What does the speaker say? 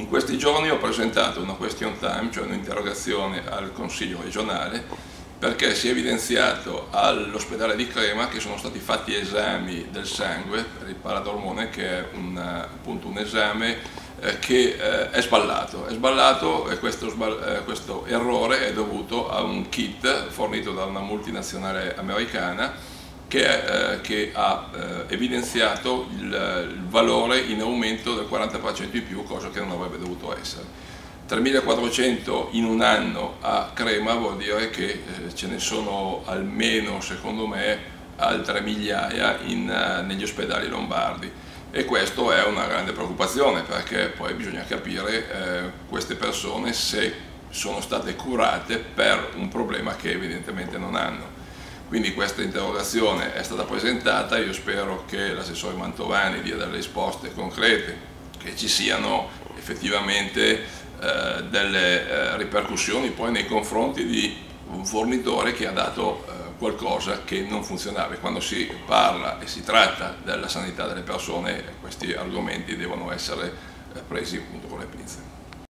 In questi giorni ho presentato una question time, cioè un'interrogazione al Consiglio regionale, perché si è evidenziato all'ospedale di Crema che sono stati fatti esami del sangue per il paradormone, che è appunto un esame che è sballato. È sballato e questo errore è dovuto a un kit fornito da una multinazionale americana che ha evidenziato il valore in aumento del 40% in più, cosa che non avrebbe dovuto essere. 3.400 in un anno a Crema vuol dire che ce ne sono almeno, secondo me, altre migliaia negli ospedali lombardi, e questo è una grande preoccupazione, perché poi bisogna capire queste persone se sono state curate per un problema che evidentemente non hanno. Quindi questa interrogazione è stata presentata, io spero che l'assessore Mantovani dia delle risposte concrete, che ci siano effettivamente delle ripercussioni poi nei confronti di un fornitore che ha dato qualcosa che non funzionava. Quando si parla e si tratta della sanità delle persone, questi argomenti devono essere presi appunto con le pinze.